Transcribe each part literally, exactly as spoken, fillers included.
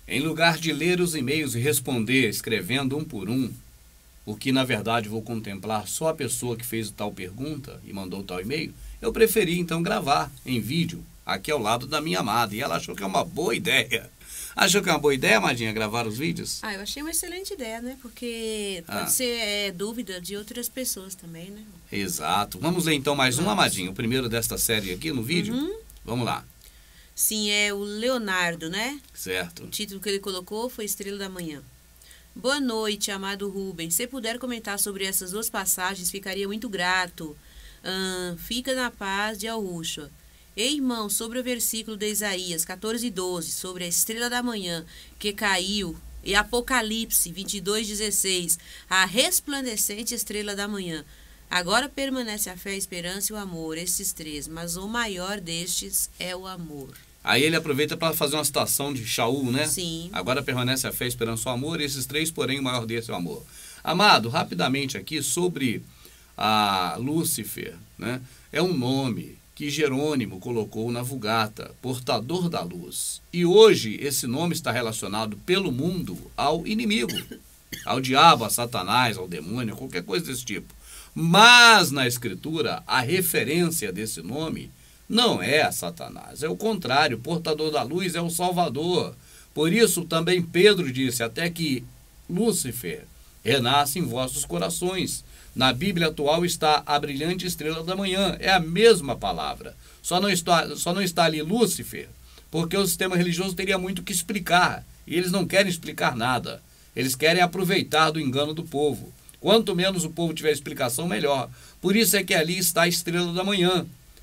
Em lugar de ler os e-mails e responder escrevendo um por um, o que na verdade vou contemplar só a pessoa que fez tal pergunta e mandou tal e-mail, eu preferi então gravar em vídeo aqui ao lado da minha amada. E ela achou que é uma boa ideia. Achou que é uma boa ideia, Amadinha, gravar os vídeos? Ah, eu achei uma excelente ideia, né? Porque pode Ah. ser é, dúvida de outras pessoas também, né? Exato. Vamos ler então mais um, Vamos. Amadinho, o primeiro desta série aqui no vídeo. Uhum. Vamos lá. Sim, é o Leonardo, né? Certo. O título que ele colocou foi Estrela da Manhã. Boa noite, amado Rubens. Se puder comentar sobre essas duas passagens, ficaria muito grato. Ahn, fica na paz de Arruxa. Ei, irmão, sobre o versículo de Isaías quatorze e doze, sobre a estrela da manhã que caiu, e Apocalipse vinte e dois, dezesseis, a resplandecente estrela da manhã. Agora permanece a fé, a esperança e o amor, esses três, mas o maior destes é o amor. Aí ele aproveita para fazer uma citação de Shaul, né? Sim. Agora permanece a fé, a esperança e o amor, esses três, porém, o maior desse é o amor. Amado, rapidamente aqui sobre a Lúcifer, né? É um nome que Jerônimo colocou na Vulgata, portador da luz. E hoje esse nome está relacionado pelo mundo ao inimigo, ao diabo, a Satanás, ao demônio, qualquer coisa desse tipo. Mas na Escritura, a referência desse nome não é a Satanás, é o contrário, portador da luz é o Salvador. Por isso também Pedro disse, até que Lúcifer renasce em vossos corações. Na Bíblia atual está a brilhante estrela da manhã, é a mesma palavra. Só não está, só não está ali Lúcifer, porque o sistema religioso teria muito que explicar, e eles não querem explicar nada. Eles querem aproveitar do engano do povo. Quanto menos o povo tiver explicação, melhor. Por isso é que ali está a estrela da manhã,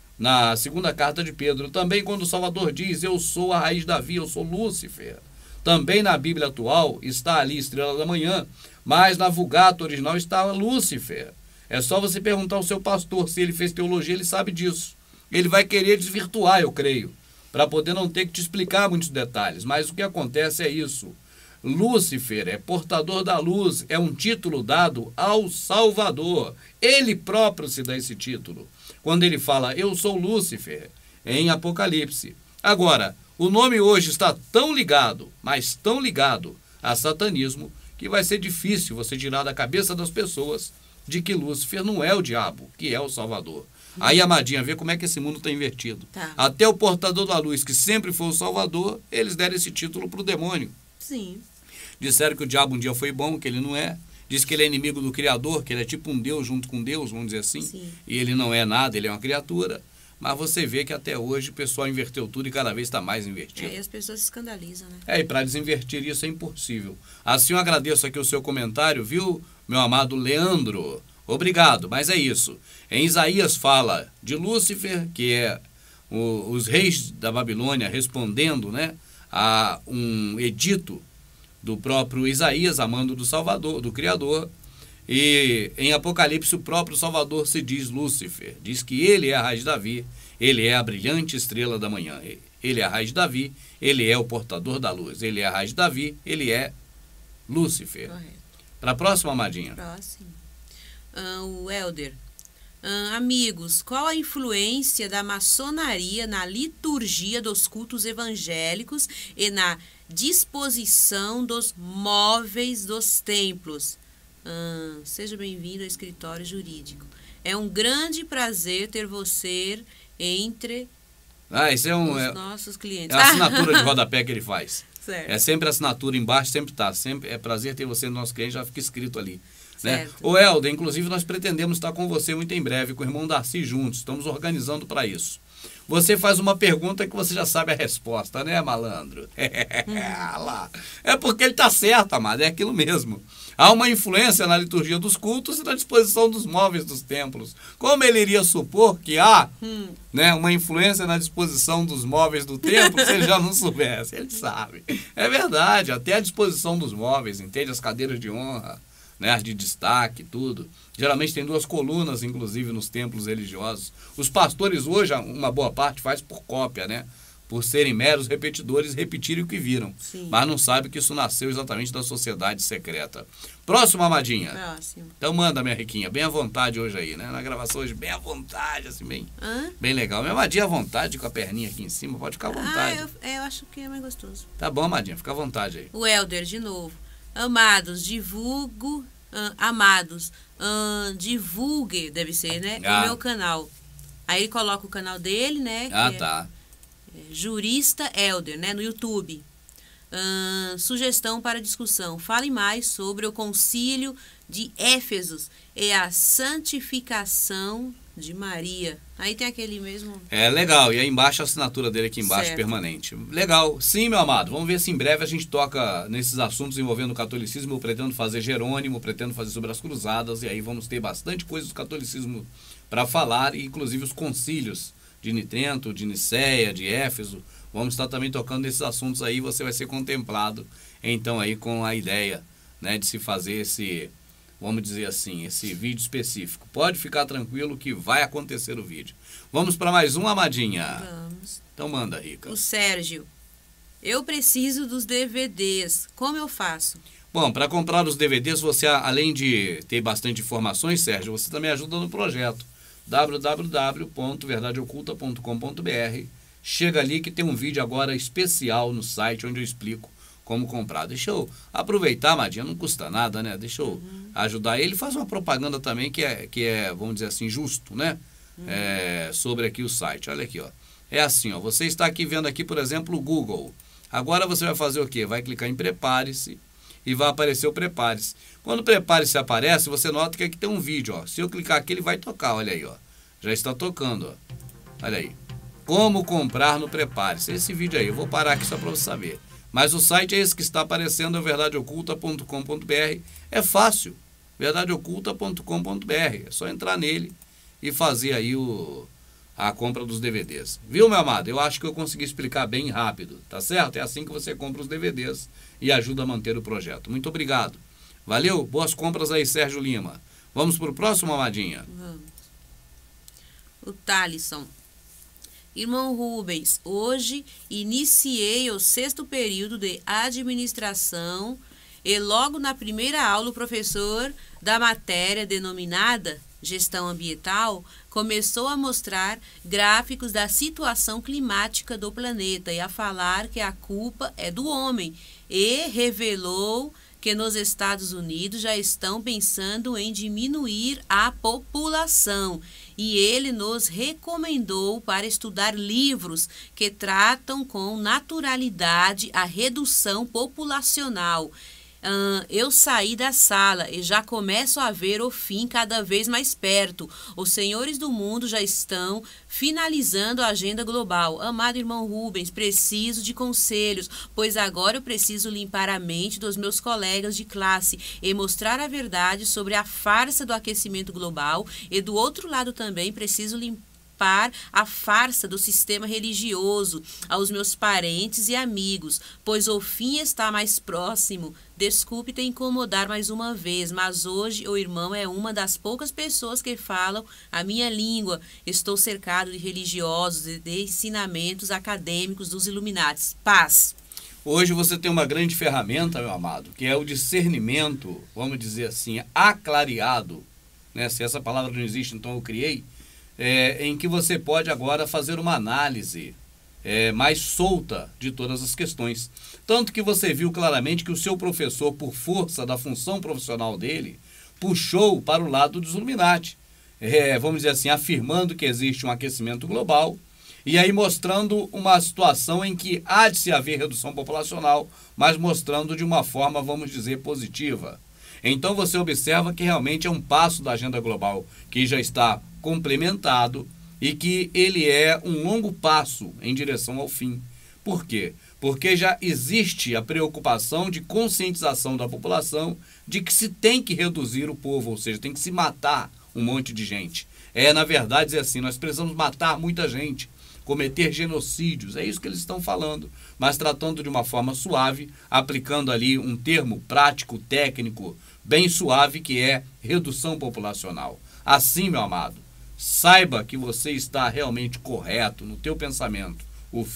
na segunda carta de Pedro. Também quando o Salvador diz, eu sou a raiz de Davi, eu sou Lúcifer. Também na Bíblia atual está ali a estrela da manhã, mas na Vulgata original está Lúcifer. É só você perguntar ao seu pastor se ele fez teologia, ele sabe disso. Ele vai querer desvirtuar, eu creio, para poder não ter que te explicar muitos detalhes. Mas o que acontece é isso. Lúcifer é portador da luz, é um título dado ao Salvador. Ele próprio se dá esse título, quando ele fala, eu sou Lúcifer, em Apocalipse. Agora, o nome hoje está tão ligado, mas tão ligado a satanismo, que vai ser difícil você tirar da cabeça das pessoas de que Lúcifer não é o diabo, que é o Salvador. Aí, Amadinha, vê como é que esse mundo está invertido. Tá. Até o portador da luz, que sempre foi o Salvador, eles deram esse título para o demônio. Sim. Disseram que o diabo um dia foi bom, que ele não é. Diz que ele é inimigo do Criador, que ele é tipo um Deus junto com Deus, vamos dizer assim. Sim. E ele não é nada, ele é uma criatura. Mas você vê que até hoje o pessoal inverteu tudo e cada vez está mais invertido. É, e as pessoas se escandalizam, né? É, e para desinvertir isso é impossível. Assim eu agradeço aqui o seu comentário, viu, meu amado Leandro? Obrigado, mas é isso. Em Isaías fala de Lúcifer, que é o, os reis da Babilônia respondendo, né, a um edito do próprio Isaías, a mando do Salvador, do Criador. E em Apocalipse o próprio Salvador se diz Lúcifer, diz que ele é a raiz de Davi, ele é a brilhante estrela da manhã, ele é a raiz de Davi, ele é o portador da luz, ele é a raiz de Davi, ele é Lúcifer. Correto. Para a próxima, Amadinha. Próximo. Ah, o Helder. Ah, amigos, qual a influência da maçonaria na liturgia dos cultos evangélicos e na disposição dos móveis dos templos? Ah, seja bem-vindo ao escritório jurídico. É um grande prazer ter você entre Ah, isso é um os é, nossos clientes. é a assinatura de rodapé que ele faz. Certo. É sempre a assinatura embaixo, sempre tá, sempre é prazer ter você no nosso cliente, já fica escrito ali. Né? Certo. O Helder, inclusive nós pretendemos estar com você muito em breve, com o irmão Darcy juntos, estamos organizando para isso. Você faz uma pergunta que você já sabe a resposta, né, malandro? É, lá. É porque ele está certo, amado, é aquilo mesmo. Há uma influência na liturgia dos cultos e na disposição dos móveis dos templos. Como ele iria supor que há hum. né, uma influência na disposição dos móveis do templo se ele já não soubesse? Ele sabe. É verdade, até a disposição dos móveis, entende? As cadeiras de honra, né, as de destaque, tudo. Geralmente tem duas colunas, inclusive, nos templos religiosos. Os pastores hoje, uma boa parte, faz por cópia, né? por serem meros repetidores, repetirem o que viram. Sim. Mas não sabem que isso nasceu exatamente da sociedade secreta. Próximo, Amadinha. Próximo. Então manda, minha riquinha, bem à vontade hoje aí, né? Na gravação hoje, bem à vontade, assim, bem, Hã? bem legal. Minha Amadinha à vontade, com a perninha aqui em cima, pode ficar à vontade. Ah, eu, é, eu acho que é mais gostoso. Tá bom, Amadinha, fica à vontade aí. O Helder, de novo. Amados, divulgo... ah, amados, ah, divulgue, deve ser, né? Ah. O meu canal. Aí ele coloca o canal dele, né? Ah, que é- tá. Jurista Helder, né, no YouTube. Ahn, sugestão para discussão. Fale mais sobre o concílio de Éfesos e a santificação de Maria. Aí tem aquele mesmo... É legal, e aí embaixo a assinatura dele aqui embaixo, Certo. permanente. Legal, sim, meu amado, vamos ver se em breve a gente toca nesses assuntos envolvendo o catolicismo. Eu pretendo fazer Jerônimo, pretendo fazer sobre as cruzadas, e aí vamos ter bastante coisa do catolicismo para falar, e inclusive os concílios de Nitrento, de Nicéia, de Éfeso. Vamos estar também tocando nesses assuntos aí, você vai ser contemplado, então, aí com a ideia, né, de se fazer esse... vamos dizer assim, esse vídeo específico. Pode ficar tranquilo que vai acontecer o vídeo. Vamos para mais um, Amadinha? Vamos. Então manda, Rica. O Sérgio. Eu preciso dos D V Ds. Como eu faço? Bom, para comprar os D V Ds, você, além de ter bastante informações, Sérgio, você também ajuda no projeto. w w w ponto verdade oculta ponto com ponto b r. Chega ali que tem um vídeo agora especial no site onde eu explico como comprar. Deixa eu aproveitar, Amadinha, não custa nada, né? Deixa eu uhum. ajudar ele. Faz uma propaganda também que é, que é, vamos dizer assim, justo, né? Uhum. É, sobre aqui o site. Olha aqui, ó. É assim, ó. Você está aqui vendo aqui, por exemplo, o Google. Agora você vai fazer o quê? Vai clicar em Prepare-se e vai aparecer o Prepare-se. Quando o Prepare-se aparece, você nota que aqui tem um vídeo, ó. Se eu clicar aqui, ele vai tocar, olha aí, ó. Já está tocando, ó. Olha aí. Como comprar no Prepare-se. Esse vídeo aí, eu vou parar aqui só para você saber. Mas o site é esse que está aparecendo, é verdade oculta ponto com ponto b r. É fácil, verdade oculta ponto com ponto b r. É só entrar nele e fazer aí o, a compra dos D V Ds. Viu, meu amado? Eu acho que eu consegui explicar bem rápido, tá certo? É assim que você compra os D V Ds e ajuda a manter o projeto. Muito obrigado. Valeu, boas compras aí, Sérgio Lima. Vamos para o próximo, Amadinha? Vamos. O Thalisson. Irmão Rubens, hoje iniciei o sexto período de administração e logo na primeira aula o professor da matéria denominada gestão ambiental começou a mostrar gráficos da situação climática do planeta e a falar que a culpa é do homem e revelou que nos Estados Unidos já estão pensando em diminuir a população. E ele nos recomendou para estudar livros que tratam com naturalidade a redução populacional. Uh, eu saí da sala e já começo a ver o fim cada vez mais perto. Os senhores do mundo já estão finalizando a agenda global. Amado irmão Rubens, preciso de conselhos, pois agora eu preciso limpar a mente dos meus colegas de classe e mostrar a verdade sobre a farsa do aquecimento global. E do outro lado também preciso limpar a farsa do sistema religioso aos meus parentes e amigos, pois o fim está mais próximo. Desculpe te incomodar mais uma vez, mas hoje o irmão é uma das poucas pessoas que falam a minha língua. Estou cercado de religiosos e de ensinamentos acadêmicos dos Illuminatis. Paz. Hoje você tem uma grande ferramenta, meu amado, que é o discernimento, vamos dizer assim, aclareado, né? Se essa palavra não existe, então eu criei. É, em que você pode agora fazer uma análise é, mais solta de todas as questões. Tanto que você viu claramente que o seu professor, por força da função profissional dele, puxou para o lado dos Illuminati. É, vamos dizer assim, afirmando que existe um aquecimento global e aí mostrando uma situação em que há de se haver redução populacional, mas mostrando de uma forma, vamos dizer, positiva. Então você observa que realmente é um passo da agenda global que já está complementado e que ele é um longo passo em direção ao fim. Por quê? Porque já existe a preocupação de conscientização da população de que se tem que reduzir o povo, ou seja, tem que se matar um monte de gente. É, na verdade, é assim, nós precisamos matar muita gente, cometer genocídios, é isso que eles estão falando, mas tratando de uma forma suave, aplicando ali um termo prático, técnico, bem suave, que é redução populacional. Assim, meu amado, saiba que você está realmente correto no teu pensamento. O fim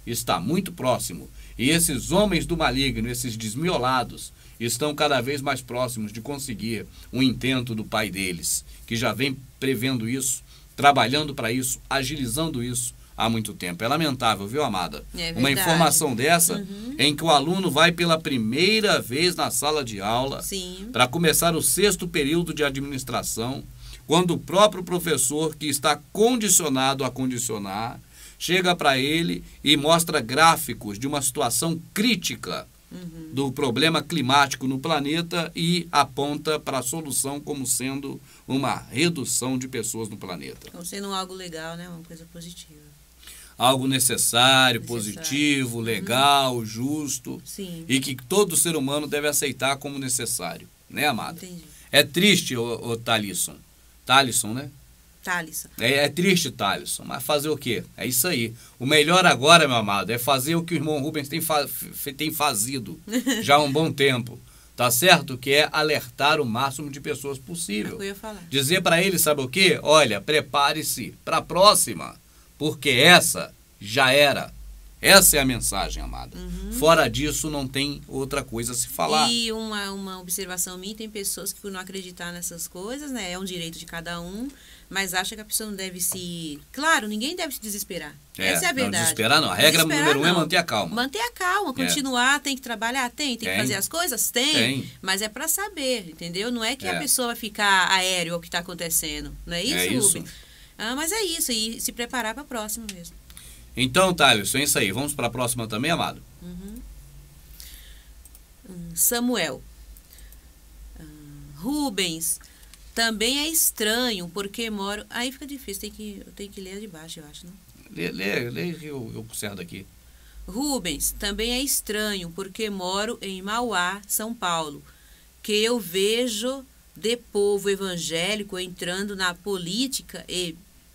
está muito próximo. E esses homens do maligno, esses desmiolados, estão cada vez mais próximos de conseguir um intento do pai deles, que já vem prevendo isso, trabalhando para isso, agilizando isso há muito tempo. É lamentável, viu, amada? É Uma informação dessa, uhum. em que o aluno vai pela primeira vez na sala de aula para começar o sexto período de administração, quando o próprio professor, que está condicionado a condicionar, chega para ele e mostra gráficos de uma situação crítica uhum. do problema climático no planeta e aponta para a solução como sendo uma redução de pessoas no planeta. Como sendo algo legal, né? Uma coisa positiva. Algo necessário, necessário. positivo, legal, uhum. justo. Sim. E que todo ser humano deve aceitar como necessário. Né, amada? Entendi. É triste, ô, ô Thalisson. Thalisson, né? Thalisson. É, é triste, Thalisson, mas fazer o quê? É isso aí. O melhor agora, meu amado, é fazer o que o irmão Rubens tem, fa tem fazido já há um bom tempo. Tá certo? Que é alertar o máximo de pessoas possível. É o que eu ia falar. Dizer para ele, sabe o quê? Olha, prepare-se para a próxima, porque essa já era. Essa é a mensagem, amada. Uhum. Fora disso, não tem outra coisa a se falar. E uma, uma observação minha, tem pessoas que por não acreditar nessas coisas, né? É um direito de cada um, mas acha que a pessoa não deve se... Claro, ninguém deve se desesperar. É, essa é a verdade. Não desesperar não. A regra número um é manter a calma. Manter a calma, continuar, é. tem que trabalhar, tem, tem, tem que fazer as coisas, tem. tem. Mas é para saber, entendeu? Não é que é. a pessoa vai ficar aéreo ao que está acontecendo. Não é isso, é isso. Rubens? Ah, mas é isso, e se preparar para a próxima mesmo. Então, Thales, é isso aí. Vamos para a próxima também, amado? Uhum. Samuel. Rubens, também é estranho, porque moro... Aí fica difícil, tem que, eu tenho que ler de baixo, eu acho, não? Lê, lê, lê eu, eu conserto daqui. Rubens, também é estranho, porque moro em Mauá, São Paulo, que eu vejo de povo evangélico entrando na política e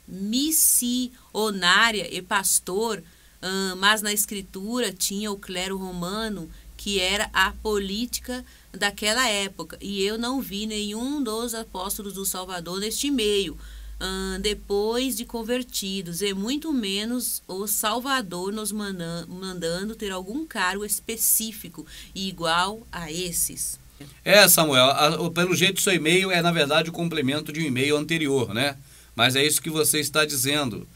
missionária e pastor, hum, mas na escritura tinha o clero romano, que era a política daquela época, e eu não vi nenhum dos apóstolos do Salvador neste meio, hum, depois de convertidos, e muito menos o Salvador nos manda, mandando ter algum cargo específico igual a esses. É, Samuel, a, pelo jeito seu e-mail é, na verdade, o complemento de um e-mail anterior, né? Mas é isso que você está dizendo,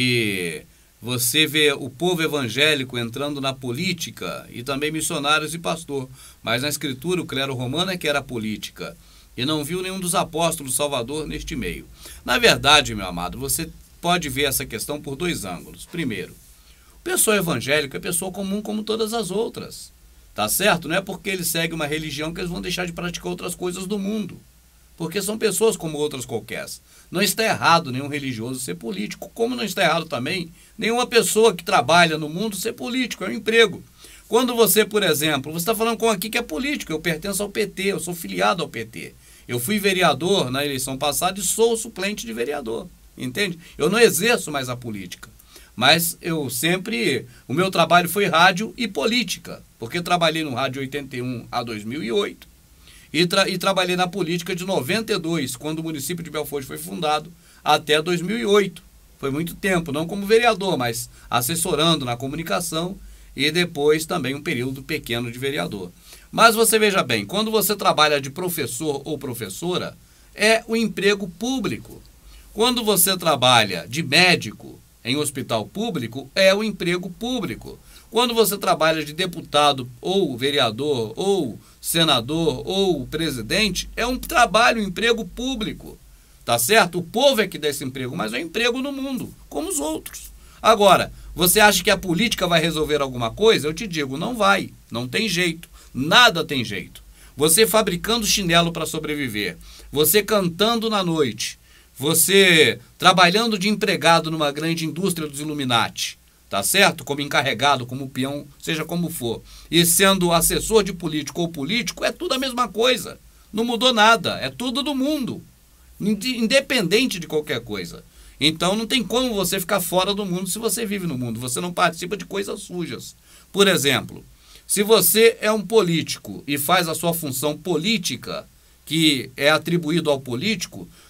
que você vê o povo evangélico entrando na política e também missionários e pastor. Mas na escritura o clero romano é que era política e não viu nenhum dos apóstolos do Salvador neste meio. Na verdade, meu amado, você pode ver essa questão por dois ângulos. Primeiro, pessoa evangélica é pessoa comum como todas as outras. Tá certo? Não é porque eles seguem uma religião que eles vão deixar de praticar outras coisas do mundo. Porque são pessoas como outras qualquer. Não está errado nenhum religioso ser político, como não está errado também nenhuma pessoa que trabalha no mundo ser político, é um emprego. Quando você, por exemplo, você está falando com aqui que é político, eu pertenço ao P T, eu sou filiado ao P T. Eu fui vereador na eleição passada e sou suplente de vereador, entende? Eu não exerço mais a política, mas eu sempre, o meu trabalho foi rádio e política, porque eu trabalhei no rádio oitenta e um a dois mil e oito. E, tra e trabalhei na política de noventa e dois, quando o município de Belford foi fundado, até dois mil e oito. Foi muito tempo, não como vereador, mas assessorando na comunicação e depois também um período pequeno de vereador. Mas você veja bem, quando você trabalha de professor ou professora, é o emprego público. Quando você trabalha de médico em hospital público, é o emprego público. Quando você trabalha de deputado ou vereador ou senador ou presidente, é um trabalho, um emprego público, tá certo? O povo é que dá esse emprego, mas é um emprego no mundo, como os outros. Agora, você acha que a política vai resolver alguma coisa? Eu te digo, não vai, não tem jeito, nada tem jeito. Você fabricando chinelo para sobreviver, você cantando na noite, você trabalhando de empregado numa grande indústria dos Illuminati, tá certo? Como encarregado, como peão, seja como for. E sendo assessor de político ou político, é tudo a mesma coisa. Não mudou nada, é tudo do mundo. Independente de qualquer coisa. Então não tem como você ficar fora do mundo se você vive no mundo. Você não participa de coisas sujas. Por exemplo, se você é um político e faz a sua função política, que é atribuído ao político,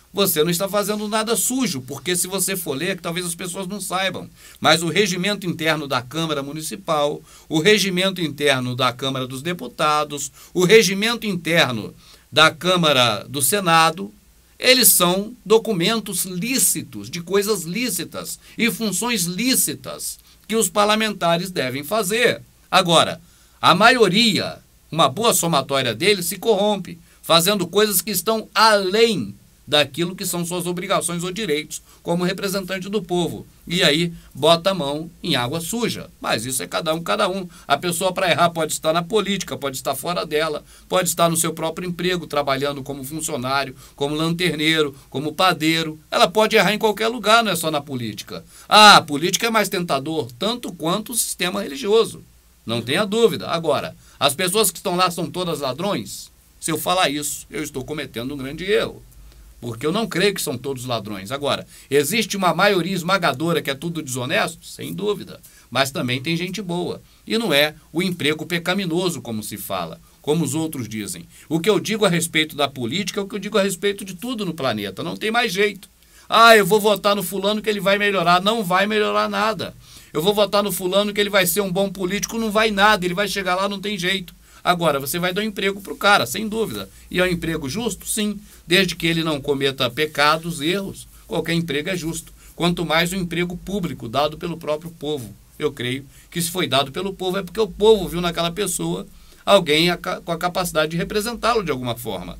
você não está fazendo nada sujo, porque se você for ler, que talvez as pessoas não saibam, mas o regimento interno da Câmara Municipal, o regimento interno da Câmara dos Deputados, o regimento interno da Câmara do Senado, eles são documentos lícitos, de coisas lícitas e funções lícitas que os parlamentares devem fazer. Agora, a maioria, uma boa somatória deles, se corrompe, fazendo coisas que estão além daquilo que são suas obrigações ou direitos como representante do povo. E aí bota a mão em água suja. Mas isso é cada um, cada um. A pessoa, para errar, pode estar na política, pode estar fora dela, pode estar no seu próprio emprego, trabalhando como funcionário, como lanterneiro, como padeiro. Ela pode errar em qualquer lugar, não é só na política. Ah, a política é mais tentador, tanto quanto o sistema religioso. Não tenha dúvida. Agora, as pessoas que estão lá são todas ladrões? Se eu falar isso, eu estou cometendo um grande erro. Porque eu não creio que são todos ladrões. Agora, existe uma maioria esmagadora que é tudo desonesto? Sem dúvida. Mas também tem gente boa. E não é o emprego pecaminoso, como se fala, como os outros dizem. O que eu digo a respeito da política é o que eu digo a respeito de tudo no planeta. Não tem mais jeito. Ah, eu vou votar no fulano que ele vai melhorar. Não vai melhorar nada. Eu vou votar no fulano que ele vai ser um bom político. Não vai nada. Ele vai chegar lá, não tem jeito. Agora, você vai dar um emprego para o cara, sem dúvida. E é um emprego justo? Sim. Desde que ele não cometa pecados, erros, qualquer emprego é justo. Quanto mais um emprego público, dado pelo próprio povo. Eu creio que se foi dado pelo povo é porque o povo viu naquela pessoa alguém a, com a capacidade de representá-lo de alguma forma.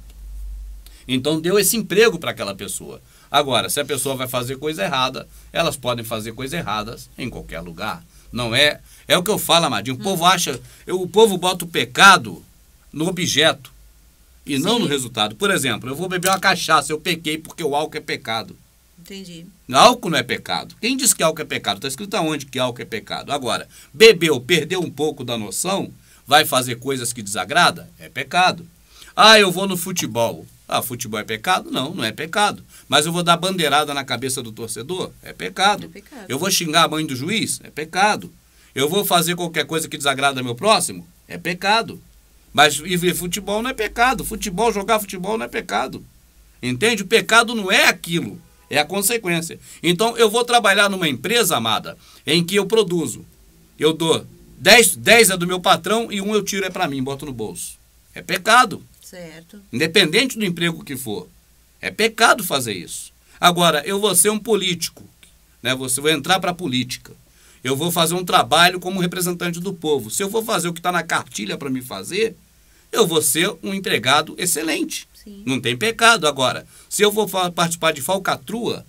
Então, deu esse emprego para aquela pessoa. Agora, se a pessoa vai fazer coisa errada, elas podem fazer coisas erradas em qualquer lugar. Não é... É o que eu falo, Amadinho. O hum. povo acha... Eu, o povo bota o pecado no objeto e Sim. não no resultado. Por exemplo, eu vou beber uma cachaça, eu pequei porque o álcool é pecado. Entendi. Álcool não é pecado. Quem diz que álcool é pecado? Está escrito aonde que álcool é pecado. Agora, bebeu, perdeu um pouco da noção, vai fazer coisas que desagrada? É pecado. Ah, eu vou no futebol. Ah, futebol é pecado? Não, não é pecado. Mas eu vou dar bandeirada na cabeça do torcedor? É pecado. É pecado. Eu vou xingar a mãe do juiz? É pecado. Eu vou fazer qualquer coisa que desagrada meu próximo? É pecado. Mas e ver futebol não é pecado. Futebol, jogar futebol não é pecado. Entende? O pecado não é aquilo, é a consequência. Então, eu vou trabalhar numa empresa, amada, em que eu produzo. Eu dou dez, dez é do meu patrão e um eu tiro é para mim, boto no bolso. É pecado. Certo. Independente do emprego que for. É pecado fazer isso. Agora, eu vou ser um político, né? Você vai entrar para a política. Eu vou fazer um trabalho como representante do povo. Se eu for fazer o que está na cartilha para me fazer, eu vou ser um empregado excelente. Sim. Não tem pecado. Agora, se eu for participar de falcatrua,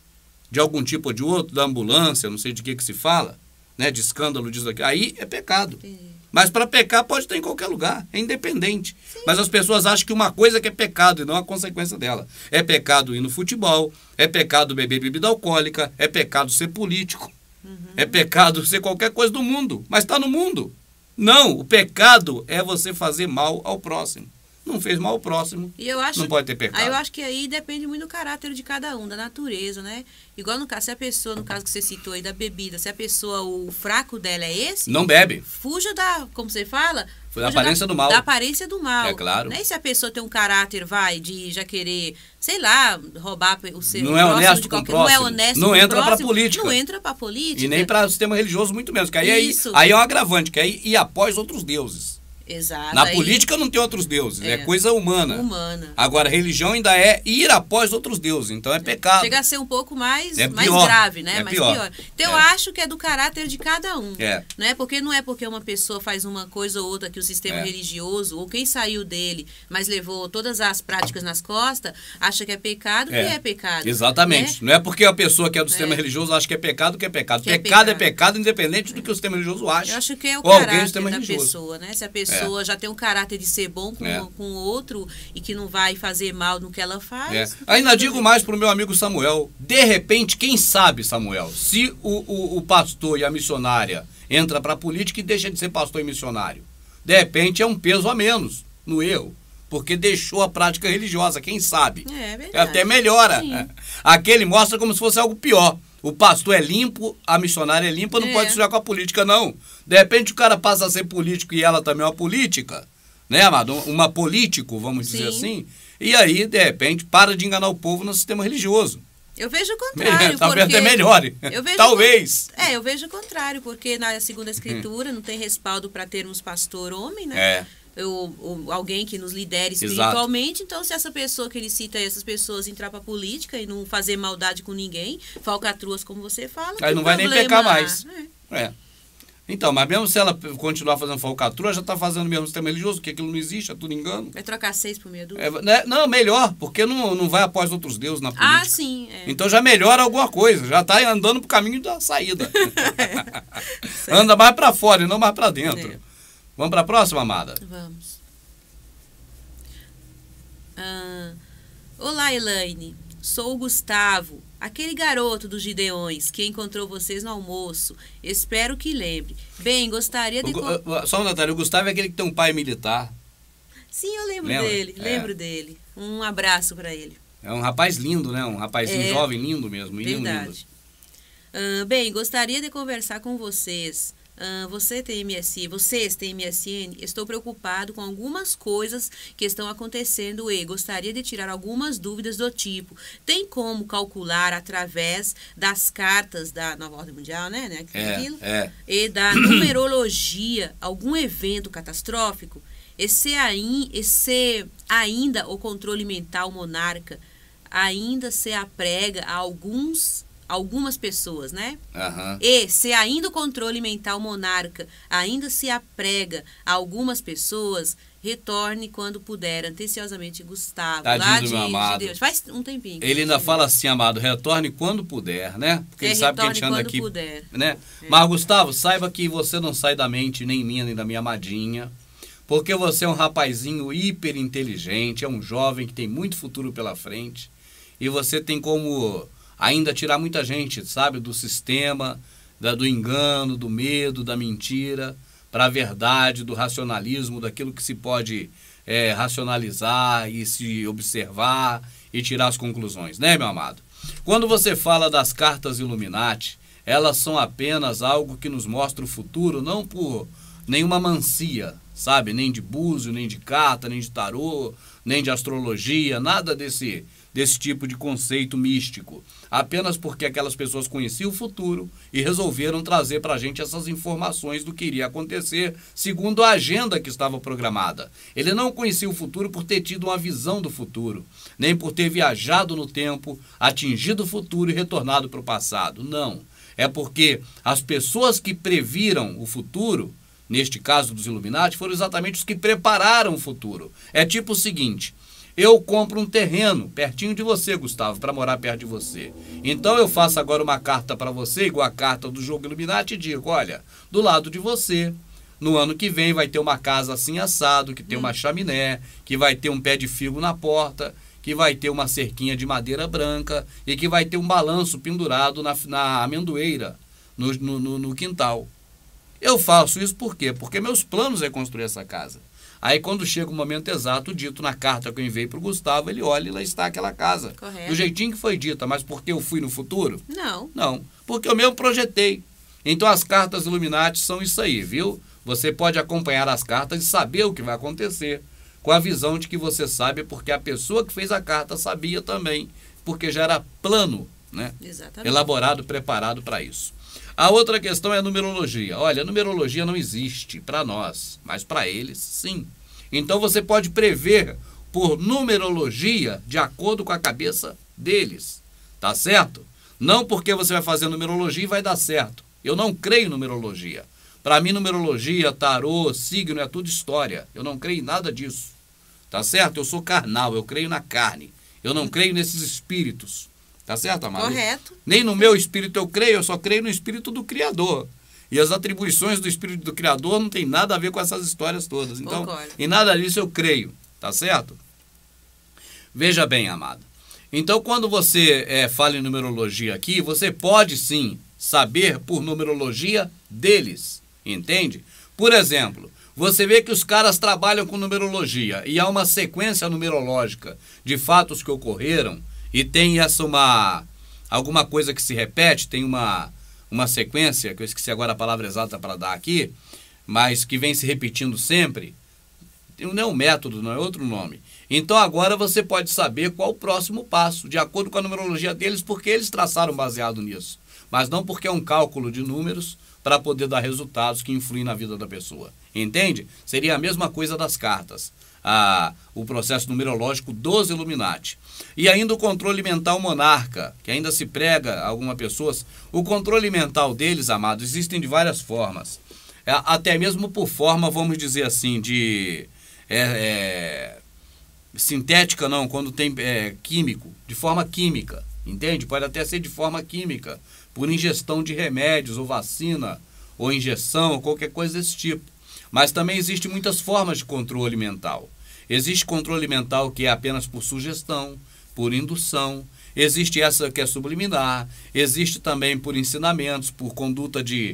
de algum tipo ou de outro, da ambulância, não sei de que que se fala, né, de escândalo, disso aqui, aí é pecado. Sim. Mas para pecar pode estar em qualquer lugar, é independente. Sim. Mas as pessoas acham que uma coisa que é pecado e não a consequência dela. É pecado ir no futebol, é pecado beber bebida alcoólica, é pecado ser político. Uhum. É pecado ser qualquer coisa do mundo, mas está no mundo. Não, o pecado é você fazer mal ao próximo. Não fez mal ao próximo, e eu acho, não pode ter pecado. Aí eu acho que aí depende muito do caráter de cada um, da natureza, né? Igual no caso, se a pessoa, no caso que você citou aí da bebida, se a pessoa, o fraco dela é esse... Não bebe. Fuja da, como você fala... Da aparência da, do mal. Da aparência do mal. É claro. Né? E se a pessoa tem um caráter, vai, de já querer, sei lá, roubar o seu não é honesto de com qualquer, próximo. Não é honesto Não com entra para próximo, política. Não entra para política. E nem para o sistema religioso, muito menos. Que aí, aí, aí é um agravante, que aí ir após outros deuses. Exato. Na aí, política não tem outros deuses, é, é coisa humana. Humana. Agora, religião ainda é ir após outros deuses, então é pecado. Chega a ser um pouco mais, é mais grave, né? É mais pior. pior. Então, é. eu acho que é do caráter de cada um. É. Né? Porque não é porque uma pessoa faz uma coisa ou outra que o sistema é. religioso, ou quem saiu dele, mas levou todas as práticas nas costas, acha que é pecado, é. que é pecado. Exatamente. Né? Não é porque a pessoa que é do sistema é. religioso acha que é pecado, que é pecado. Que pecado é é, pecado. é pecado, independente do que o sistema religioso acha. Eu acho que é o ou caráter alguém do sistema da religioso. pessoa, né? Se a pessoa é. já tem um caráter de ser bom com, é. com o outro e que não vai fazer mal no que ela faz. É. Ainda digo mais para o meu amigo Samuel. De repente, quem sabe, Samuel, se o, o, o pastor e a missionária entra para a política e deixa de ser pastor e missionário. De repente é um peso a menos no erro, porque deixou a prática religiosa, quem sabe? É, verdade. Até melhora. Sim. Aquele mostra como se fosse algo pior. O pastor é limpo, a missionária é limpa, não é. pode sujar com a política, não. De repente o cara passa a ser político e ela também é uma política, né, amado? Uma político, vamos Sim. dizer assim. E aí, de repente, para de enganar o povo no sistema religioso. Eu vejo o contrário. Talvez porque... até melhore. Eu vejo Talvez. O... É, eu vejo o contrário, porque na segunda escritura não tem respaldo para termos pastor homem, né? É. Ou, ou alguém que nos lidere espiritualmente. Exato. Então, se essa pessoa que ele cita, essas pessoas entrar para política e não fazer maldade com ninguém, falcatruas, como você fala, aí não vai nem pecar mais. É. é. Então, mas mesmo se ela continuar fazendo falcatrua, já está fazendo o mesmo sistema religioso, porque aquilo não existe, é tudo engano. Vai trocar seis por meia dúzia? É, né? Não, melhor, porque não, não vai após outros deuses na política. Ah, sim. É. Então já melhora alguma coisa, já está andando pro caminho da saída. Anda mais para fora e não mais para dentro. É. Vamos para a próxima, amada? Vamos. Ah, olá, Elaine. Sou o Gustavo, aquele garoto dos Gideões que encontrou vocês no almoço. Espero que lembre. Bem, gostaria de... O, só um detalhe, o Gustavo é aquele que tem um pai militar. Sim, eu lembro Lembra? dele, é. lembro dele. Um abraço para ele. É um rapaz lindo, né? Um rapazinho é, jovem, lindo mesmo. Menino verdade. Lindo. Uh, bem, gostaria de conversar com vocês. Uh, você tem M S I, vocês têm M S N, estou preocupado com algumas coisas que estão acontecendo e gostaria de tirar algumas dúvidas do tipo, tem como calcular através das cartas da Nova Ordem Mundial, né? né é, aquilo, é. E da numerologia, algum evento catastrófico? E se, aí, e se ainda o controle mental monarca ainda se aprega a alguns... algumas pessoas, né? Uhum. E se ainda o controle mental monarca ainda se aprega a algumas pessoas, retorne quando puder, atenciosamente, Gustavo. Tadinho lá do de, meu amado. de Deus. Faz um tempinho. Ele ainda fala assim, amado, retorne quando puder, né? Porque é, ele sabe que a gente anda aqui, puder. né? É. Mas, Gustavo, saiba que você não sai da mente nem minha, nem da minha amadinha, porque você é um rapazinho hiper inteligente, é um jovem que tem muito futuro pela frente, e você tem como... ainda tirar muita gente, sabe, do sistema, da, do engano, do medo, da mentira, para a verdade, do racionalismo, daquilo que se pode é, racionalizar e se observar e tirar as conclusões, né, meu amado? Quando você fala das cartas Illuminati, elas são apenas algo que nos mostra o futuro, não por nenhuma mancia, sabe, nem de búzio, nem de carta, nem de tarô, nem de astrologia, nada desse... desse tipo de conceito místico, apenas porque aquelas pessoas conheciam o futuro e resolveram trazer para a gente essas informações do que iria acontecer segundo a agenda que estava programada. Ele não conhecia o futuro por ter tido uma visão do futuro, nem por ter viajado no tempo, atingido o futuro e retornado para o passado. Não. É porque as pessoas que previram o futuro, neste caso dos Illuminati, foram exatamente os que prepararam o futuro. É tipo o seguinte... eu compro um terreno pertinho de você, Gustavo, para morar perto de você. Então eu faço agora uma carta para você, igual a carta do jogo Illuminati, e digo, olha, do lado de você, no ano que vem vai ter uma casa assim assado, que tem uma chaminé, que vai ter um pé de figo na porta, que vai ter uma cerquinha de madeira branca e que vai ter um balanço pendurado na, na amendoeira, no, no, no quintal. Eu faço isso por quê? Porque meus planos é construir essa casa. Aí, quando chega o momento exato, dito na carta que eu enviei para o Gustavo, ele olha e lá está aquela casa. Correto. Do jeitinho que foi dita, mas porque eu fui no futuro? Não. Não, porque eu mesmo projetei. Então, as cartas Illuminati são isso aí, viu? Você pode acompanhar as cartas e saber o que vai acontecer, com a visão de que você sabe, porque a pessoa que fez a carta sabia também, porque já era plano, né? Exatamente. Elaborado, preparado para isso. A outra questão é a numerologia. Olha, a numerologia não existe para nós, mas para eles, sim. Então você pode prever por numerologia de acordo com a cabeça deles, tá certo? Não porque você vai fazer numerologia e vai dar certo. Eu não creio em numerologia. Para mim, numerologia, tarô, signo é tudo história. Eu não creio em nada disso, tá certo? Eu sou carnal, eu creio na carne. Eu não creio nesses espíritos. Tá certo, amado? Correto. Nem no meu espírito eu creio, eu só creio no espírito do Criador. E as atribuições do espírito do Criador não tem nada a ver com essas histórias todas. Então, Concordo. Em nada disso eu creio. Tá certo? Veja bem, amado. Então, quando você é, fala em numerologia aqui, você pode sim saber por numerologia deles. Entende? Por exemplo, você vê que os caras trabalham com numerologia e há uma sequência numerológica de fatos que ocorreram e tem essa uma alguma coisa que se repete, tem uma, uma sequência, que eu esqueci agora a palavra exata para dar aqui, mas que vem se repetindo sempre, não é um método, não é outro nome. Então agora você pode saber qual o próximo passo, de acordo com a numerologia deles, porque eles traçaram baseado nisso. Mas não porque é um cálculo de números para poder dar resultados que influem na vida da pessoa. Entende? Seria a mesma coisa das cartas. A, o processo numerológico dos Illuminati. E ainda o controle mental monarca, que ainda se prega a algumas pessoas. O controle mental deles, amados, existem de várias formas. É, até mesmo por forma, vamos dizer assim, de... É, é, sintética não, quando tem é, químico, de forma química, entende? Pode até ser de forma química, por ingestão de remédios, ou vacina, ou injeção, ou qualquer coisa desse tipo. Mas também existem muitas formas de controle mental. Existe controle mental que é apenas por sugestão, por indução. Existe essa que é subliminar. Existe também por ensinamentos, por conduta de,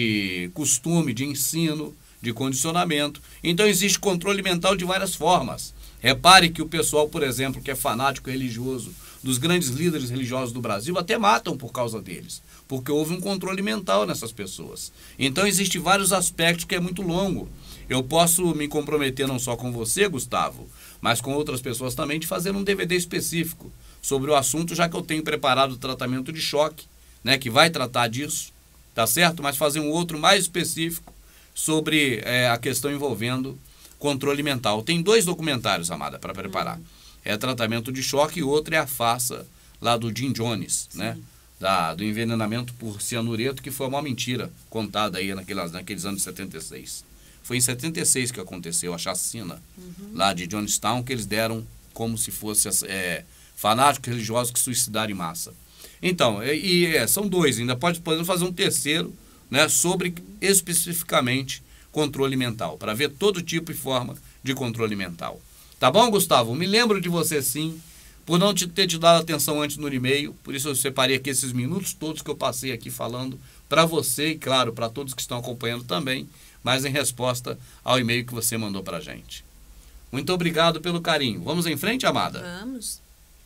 de costume, de ensino, de condicionamento. Então existe controle mental de várias formas. Repare que o pessoal, por exemplo, que é fanático religioso, dos grandes líderes religiosos do Brasil, até matam por causa deles, porque houve um controle mental nessas pessoas. Então existem vários aspectos que é muito longo. Eu posso me comprometer não só com você, Gustavo, mas com outras pessoas também, de fazer um D V D específico sobre o assunto, já que eu tenho preparado o tratamento de choque, né, que vai tratar disso, tá certo? Mas fazer um outro mais específico sobre é, a questão envolvendo controle mental. Tem dois documentários, amada, para preparar. Uhum. É tratamento de choque e outro é a farsa lá do Jim Jones, sim, né? Da, do envenenamento por cianureto, que foi uma mentira contada aí naqueles, naqueles anos de setenta e seis. Foi em setenta e seis que aconteceu a chacina, uhum, lá de Johnstown, que eles deram como se fosse é, fanáticos religiosos que suicidaram em massa. Então, e, e é, são dois, ainda pode, podemos fazer um terceiro, né, sobre especificamente controle mental, para ver todo tipo e forma de controle mental. Tá bom, Gustavo? Me lembro de você sim, por não te, ter te dado atenção antes no e-mail, por isso eu separei aqui esses minutos todos que eu passei aqui falando para você e, claro, para todos que estão acompanhando também, mas em resposta ao e-mail que você mandou para a gente. Muito obrigado pelo carinho. Vamos em frente, amada? Vamos.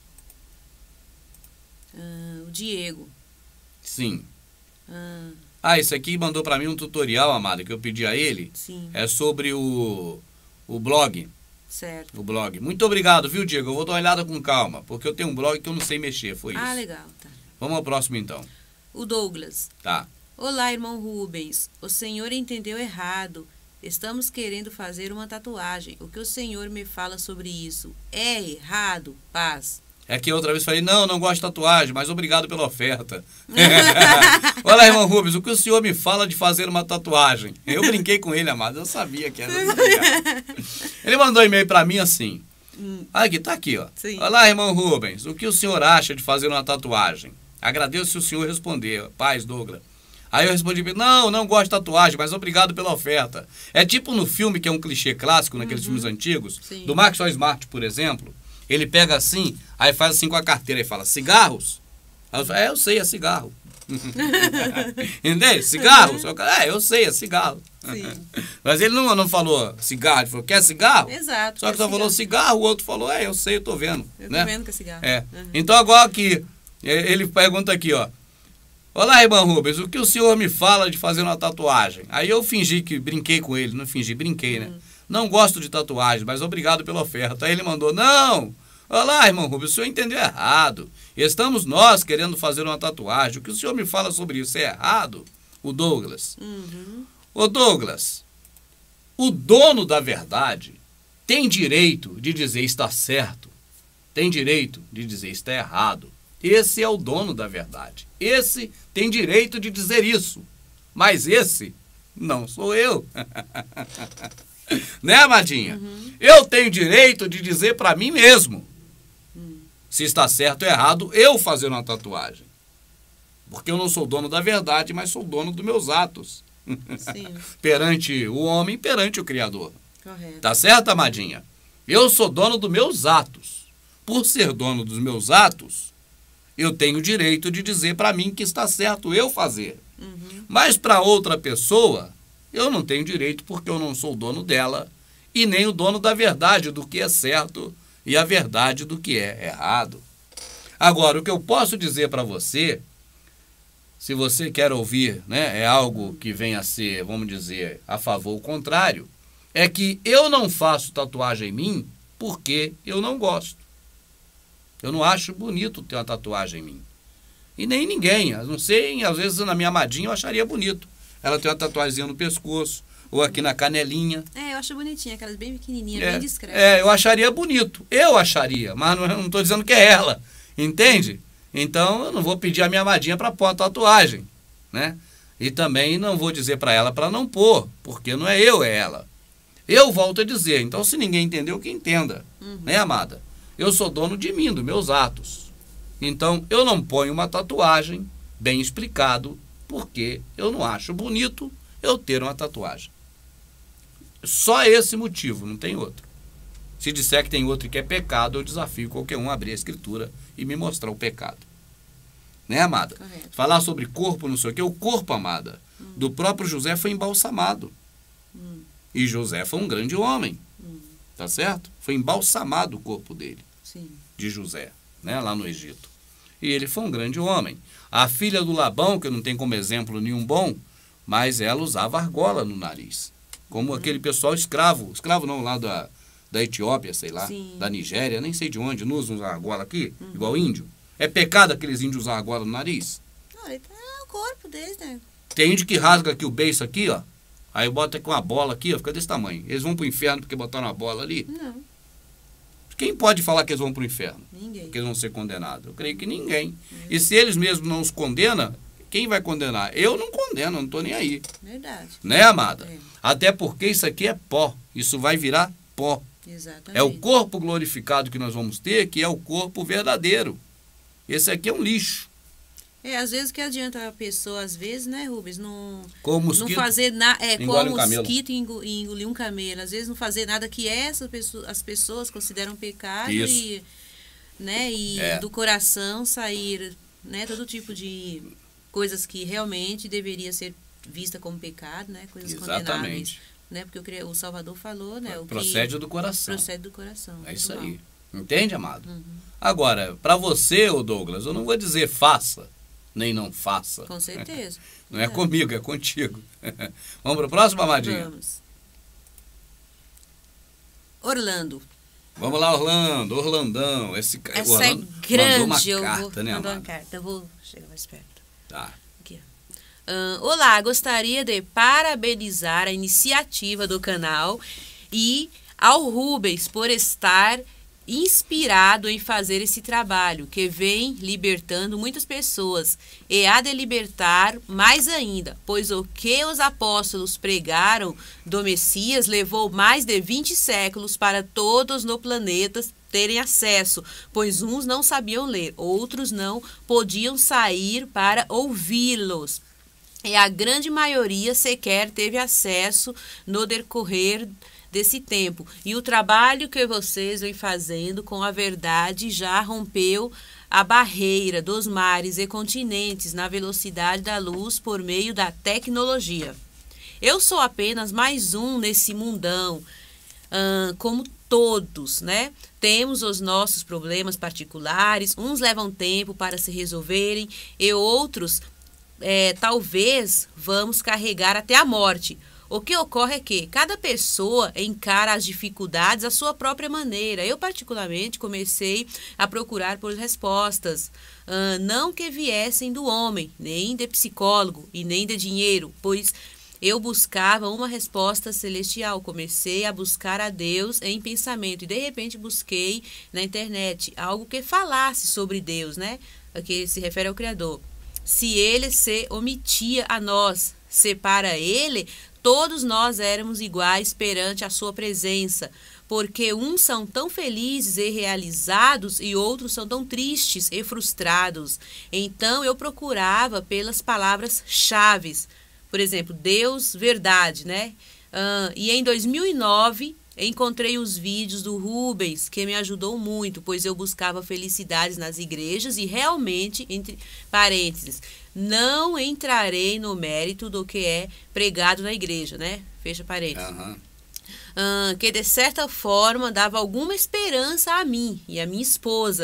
Ah, o Diego. Sim. Ah... Ah, esse aqui mandou para mim um tutorial, amada, que eu pedi a ele. Sim. É sobre o, o blog. Certo. O blog. Muito obrigado, viu, Diego? Eu vou dar uma olhada com calma, porque eu tenho um blog que eu não sei mexer, foi isso. Ah, legal. Tá. Vamos ao próximo, então. O Douglas. Tá. Olá, irmão Rubens. O senhor entendeu errado. Estamos querendo fazer uma tatuagem. O que o senhor me fala sobre isso? É errado? Paz. É que outra vez falei, não, não gosto de tatuagem, mas obrigado pela oferta. Olá, irmão Rubens, o que o senhor me fala de fazer uma tatuagem? Eu brinquei com ele, amado, eu sabia que era. Ele mandou um e-mail pra mim assim. Hum. Aqui, tá aqui, ó. Sim. Olá, irmão Rubens, o que o senhor acha de fazer uma tatuagem? Agradeço se o senhor responder. Paz, Douglas. Aí eu respondi, não, não gosto de tatuagem, mas obrigado pela oferta. É tipo no filme, que é um clichê clássico, naqueles uhum. filmes antigos, sim, do Maxwell Smart, por exemplo. Ele pega assim, aí faz assim com a carteira e fala, cigarros? Aí eu falo, é, eu sei, é cigarro. Entende? Cigarros? É, eu sei, é cigarro. Sim. Mas ele não, não falou cigarro, ele falou, quer cigarro? Exato. Só que só falou cigarro, o outro falou, é, eu sei, eu tô vendo. Eu né? tô vendo que é cigarro. É. Uhum. Então agora aqui, ele pergunta aqui, ó. Olá, irmão Rubens, o que o senhor me fala de fazer uma tatuagem? Aí eu fingi que brinquei com ele, não fingi, brinquei, né? Uhum. Não gosto de tatuagem, mas obrigado pela oferta. Aí ele mandou, não... Olá, irmão Rubens, o senhor entendeu errado. Estamos nós querendo fazer uma tatuagem. O que o senhor me fala sobre isso é errado? O Douglas. Uhum. Ô Douglas, o dono da verdade tem direito de dizer está certo. Tem direito de dizer está errado. Esse é o dono da verdade. Esse tem direito de dizer isso. Mas esse não sou eu. Né, amadinha? Uhum. Eu tenho direito de dizer para mim mesmo se está certo ou errado eu fazer uma tatuagem. Porque eu não sou dono da verdade, mas sou dono dos meus atos. Sim. Perante o homem, perante o Criador. Correto. Tá certo, amadinha? Eu sou dono dos meus atos. Por ser dono dos meus atos, eu tenho o direito de dizer para mim que está certo eu fazer. Uhum. Mas para outra pessoa, eu não tenho direito porque eu não sou o dono dela e nem o dono da verdade do que é certo e a verdade do que é errado. Agora, o que eu posso dizer para você, se você quer ouvir, né, é algo que venha a ser, vamos dizer, a favor ou contrário, é que eu não faço tatuagem em mim porque eu não gosto. Eu não acho bonito ter uma tatuagem em mim. E nem ninguém. Não sei, às vezes na minha amadinha eu acharia bonito. Ela tem uma tatuagem no pescoço, ou aqui na canelinha. É, eu acho bonitinha, aquelas bem pequenininhas, É, bem discretas. é, eu acharia bonito. Eu acharia, mas não estou dizendo que é ela. Entende? Então eu não vou pedir a minha amadinha para pôr a tatuagem, né? E também não vou dizer para ela para não pôr, porque não é eu, é ela. Eu volto a dizer, então se ninguém entendeu, que entenda, uhum. né, amada? Eu sou dono de mim, dos meus atos. Então eu não ponho uma tatuagem, bem explicado, porque eu não acho bonito eu ter uma tatuagem. Só esse motivo, não tem outro. Se disser que tem outro que é pecado, eu desafio qualquer um a abrir a escritura e me mostrar o pecado. Né, amada? Correto. Falar sobre corpo, não sei o quê. O corpo, amada, hum. do próprio José foi embalsamado. Hum. E José foi um grande homem. Hum. Tá certo? Foi embalsamado o corpo dele. Sim. De José, né, lá no Egito. E ele foi um grande homem. A filha do Labão, que não tem como exemplo nenhum bom, mas ela usava argola no nariz. Como hum. aquele pessoal escravo. Escravo não, lá da... da Etiópia, sei lá, Sim. da Nigéria, nem sei de onde, não usam argola aqui, uhum. igual índio. É pecado aqueles índios usar argola no nariz? Não, é o corpo deles, né? Tem índio que rasga aqui o beiço aqui, ó, aí bota com uma bola aqui, ó, fica desse tamanho. Eles vão pro inferno porque botaram uma bola ali? Não. Quem pode falar que eles vão pro inferno? Ninguém. Que eles vão ser condenados? Eu creio que ninguém. Uhum. E se eles mesmos não os condenam, quem vai condenar? Eu não condeno, eu não tô nem aí. Verdade. Né, amada? É. Até porque isso aqui é pó, isso vai virar pó. Exatamente. É o corpo glorificado que nós vamos ter, que é o corpo verdadeiro. Esse aqui é um lixo. É, às vezes que adianta a pessoa, às vezes, né, Rubens, não, com o mosquito, não fazer nada, é, com o um mosquito e engolir um camelo. Às vezes não fazer nada que essas pessoas, as pessoas consideram pecado. Isso. e, né, e é. do coração sair, né, todo tipo de coisas que realmente deveria ser vista como pecado, né, coisas Exatamente. condenáveis. Né? Porque o Salvador falou, né? O procede que do coração. Procede do coração. É isso mal. aí. Entende, amado? Uhum. Agora, para você, ô Douglas, eu não vou dizer faça, nem não faça. Com certeza. Não é, é comigo, é contigo. Vamos para o próximo, amadinha? Vamos. Orlando. Vamos lá, Orlando. Orlandão. Esse Essa Orlando é grande. mandou uma eu carta, vou, né, mandou amado? uma carta. Eu vou chegar mais perto. Tá. Uh, olá, gostaria de parabenizar a iniciativa do canal e ao Rubens por estar inspirado em fazer esse trabalho, que vem libertando muitas pessoas e há de libertar mais ainda, pois o que os apóstolos pregaram do Messias levou mais de vinte séculos para todos no planeta terem acesso, pois uns não sabiam ler, outros não podiam sair para ouvi-los. E a grande maioria sequer teve acesso no decorrer desse tempo. E o trabalho que vocês vêm fazendo com a verdade já rompeu a barreira dos mares e continentes na velocidade da luz por meio da tecnologia. Eu sou apenas mais um nesse mundão, hum, como todos, né? Temos os nossos problemas particulares, uns levam tempo para se resolverem e outros É, talvez vamos carregar até a morte. O que ocorre é que cada pessoa encara as dificuldades à sua própria maneira. Eu, particularmente, comecei a procurar por respostas, uh, não que viessem do homem, nem de psicólogo e nem de dinheiro, pois eu buscava uma resposta celestial. Comecei a buscar a Deus em pensamento e, de repente, busquei na internet algo que falasse sobre Deus, né? Que se refere ao Criador. Se ele se omitia a nós, se para ele todos nós éramos iguais perante a sua presença, porque uns são tão felizes e realizados e outros são tão tristes e frustrados. Então eu procurava pelas palavras-chave, por exemplo, Deus, verdade, né? Uh, e em dois mil e nove encontrei os vídeos do Rubens, que me ajudou muito, pois eu buscava felicidades nas igrejas e realmente, entre parênteses, não entrarei no mérito do que é pregado na igreja, né? Fecha parênteses. Uhum. Uh, que de certa forma dava alguma esperança a mim e a minha esposa.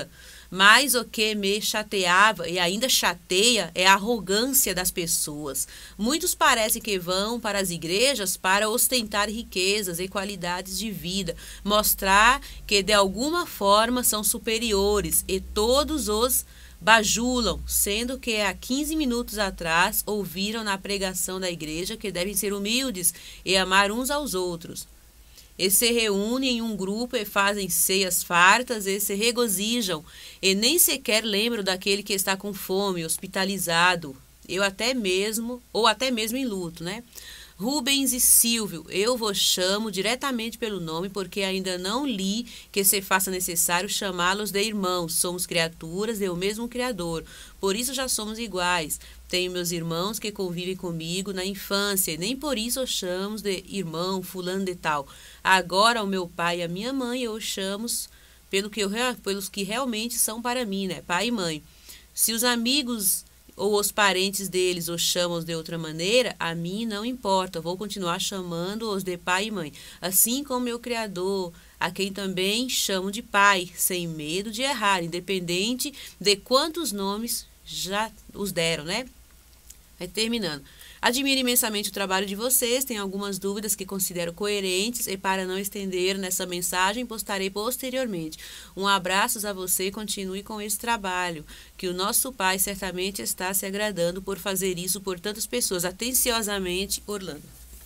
Mas o que me chateava e ainda chateia é a arrogância das pessoas. Muitos parecem que vão para as igrejas para ostentar riquezas e qualidades de vida, mostrar que de alguma forma são superiores, e todos os bajulam, sendo que há quinze minutos atrás ouviram na pregação da igreja que devem ser humildes e amar uns aos outros. E se reúnem em um grupo e fazem ceias fartas e se regozijam, e nem sequer lembram daquele que está com fome, hospitalizado, eu até mesmo, ou até mesmo em luto, né? Rubens e Silvio, eu vos chamo diretamente pelo nome, porque ainda não li que se faça necessário chamá-los de irmãos. Somos criaturas do mesmo Criador, por isso já somos iguais. Tenho meus irmãos que convivem comigo na infância, e nem por isso os chamo de irmão, fulano de tal. Agora, o meu pai e a minha mãe, eu os chamo pelo que eu, pelos que realmente são para mim, né? Pai e mãe. Se os amigos ou os parentes deles os chamam de outra maneira, a mim não importa, vou continuar chamando-os de pai e mãe, assim como meu Criador, a quem também chamo de pai, sem medo de errar, independente de quantos nomes já os deram, né? Vai terminando. Admiro imensamente o trabalho de vocês, tenho algumas dúvidas que considero coerentes e, para não estender nessa mensagem, postarei posteriormente. Um abraço a você e continue com esse trabalho, que o nosso Pai certamente está se agradando por fazer isso por tantas pessoas. Atenciosamente, Orlando.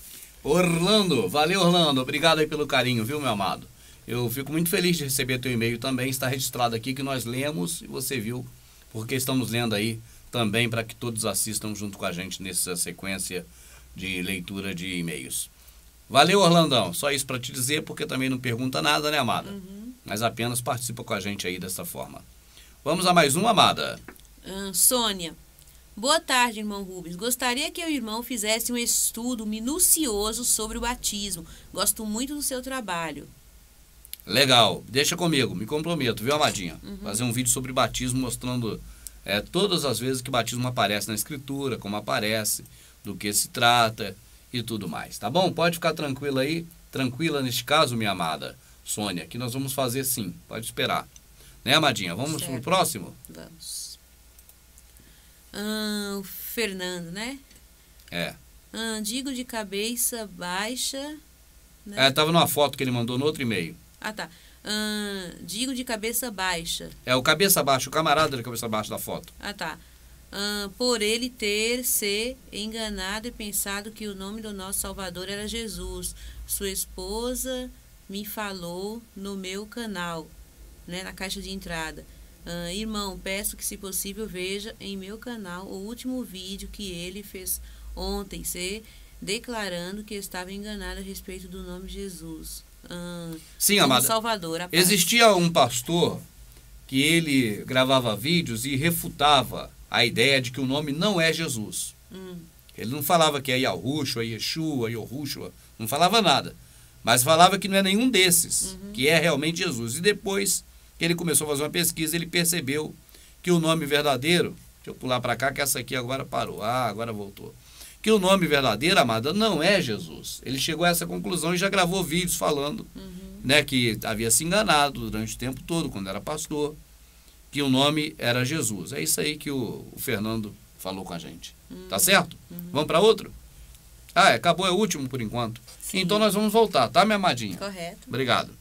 Orlando, valeu Orlando, obrigado aí pelo carinho, viu, meu amado? Eu fico muito feliz de receber teu e-mail também, está registrado aqui que nós lemos e você viu, porque estamos lendo aí também para que todos assistam junto com a gente nessa sequência de leitura de e-mails. Valeu, Orlandão. Só isso para te dizer, porque também não pergunta nada, né, amada? Uhum. Mas apenas participa com a gente aí dessa forma. Vamos a mais uma, amada. Uh, Sônia. Boa tarde, irmão Rubens. Gostaria que o irmão fizesse um estudo minucioso sobre o batismo. Gosto muito do seu trabalho. Legal. Deixa comigo. Me comprometo, viu, amadinha? Uhum. Fazer um vídeo sobre batismo mostrando... É, todas as vezes que o batismo aparece na escritura, como aparece, do que se trata e tudo mais, tá bom? Pode ficar tranquila aí, tranquila neste caso, minha amada Sônia, que nós vamos fazer sim, pode esperar. Né, amadinha? Vamos certo. Pro próximo? Vamos. Ah, o Fernando, né? É. Ah, digo de cabeça baixa... Né? É, tava numa foto que ele mandou no outro e-mail. Ah, tá. Hum, digo de cabeça baixa. É o cabeça baixa, o camarada de cabeça baixa da foto. Ah, tá. Hum, por ele ter se enganado e pensado que o nome do nosso Salvador era Jesus. Sua esposa me falou no meu canal, né, na caixa de entrada. Hum, irmão, peço que, se possível, veja em meu canal o último vídeo que ele fez ontem, se declarando que estava enganado a respeito do nome Jesus. Hum, Sim, amada. Salvador, existia um pastor que ele gravava vídeos e refutava a ideia de que o nome não é Jesus. Hum. Ele não falava que é Yahushua, Yeshua, Yohushua, não falava nada. Mas falava que não é nenhum desses, uhum. que é realmente Jesus. E depois que ele começou a fazer uma pesquisa, ele percebeu que o nome verdadeiro... Deixa eu pular para cá, que essa aqui agora parou. Ah, agora voltou. Que o nome verdadeiro, amada, não é Jesus. Ele chegou a essa conclusão e já gravou vídeos falando, uhum. né, que havia se enganado durante o tempo todo, quando era pastor, que o nome era Jesus. É isso aí que o, o Fernando falou com a gente. Uhum. Tá certo? Uhum. Vamos para outro? Ah, é, acabou, é o último por enquanto. Sim. Então nós vamos voltar, tá, minha amadinha? Correto. Obrigado.